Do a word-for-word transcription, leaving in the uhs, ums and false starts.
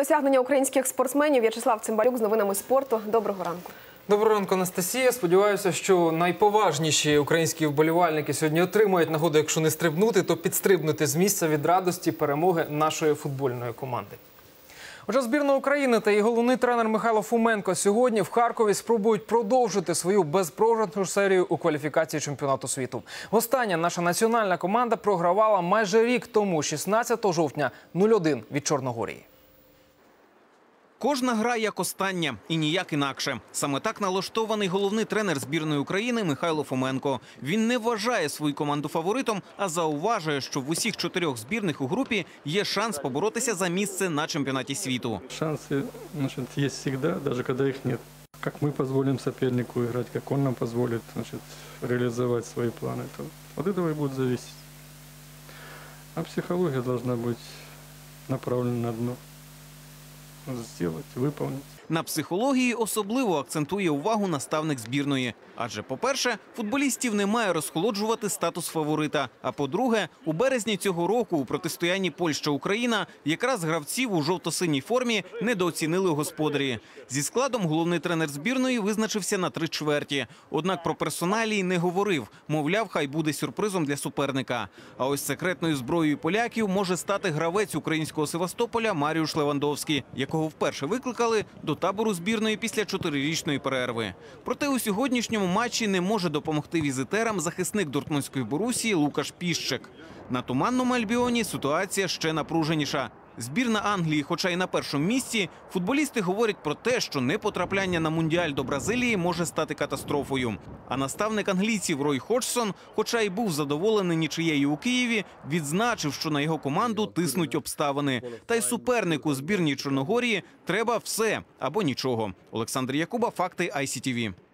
досягнення українських спортсменів. В'ячеслав Цимбалюк з новинами спорту. Доброго ранку. Доброго ранку, Анастасія. Сподіваюся, що найповажніші українські вболівальники сьогодні отримають нагоду, якщо не стрибнути, то підстрибнути з місця від радості перемоги нашої футбольної команди. Отже, збірна України та її головний тренер Михайло Фоменко сьогодні в Харкові спробують продовжити свою безпрограшну серію у кваліфікації чемпіонату світу. Востаннє наша національна команда програвала майже рік тому, шістнадцятого жовтня, нуль один від Чорногорії. Кожна гра як остання і ніяк інакше. Саме так налаштований головний тренер збірної України Михайло Фоменко. Він не вважає свою команду фаворитом, а зауважує, що в усіх чотирьох збірних у групі є шанс поборотися за місце на чемпіонаті світу. Шанси, значить, є завжди, навіть коли їх немає. Як ми дозволимо супернику грати, як він нам дозволить, значить, реалізувати свої плани, то від цього і буде залежати. А психологія має бути направлена на дно. Зробити, виконати. На психології особливо акцентує увагу наставник збірної. Адже, по-перше, футболістів не має розхолоджувати статус фаворита. А по-друге, у березні цього року у протистоянні Польща-Україна якраз гравців у жовто-синій формі недооцінили господарі. Зі складом головний тренер збірної визначився на три чверті. Однак про персоналії не говорив. Мовляв, хай буде сюрпризом для суперника. А ось секретною зброєю поляків може стати гравець українського Севастополя Маріуш Левандовський, якого вперше викликали до табору збірної після чотирирічної перерви. Проте у сьогоднішньому матчі не може допомогти візитерам захисник Дортмундської Борусії Лукаш Піщик. На Туманному Альбіоні ситуація ще напруженіша. Збірна Англії, хоча й на першому місці, футболісти говорять про те, що непотрапляння на Мундіаль до Бразилії може стати катастрофою. А наставник англійців Рой Ходжсон, хоча й був задоволений нічиєю у Києві, відзначив, що на його команду тиснуть обставини. Та й супернику збірній Чорногорії треба все або нічого. Олександр Якуба, факти ай сі ті ві.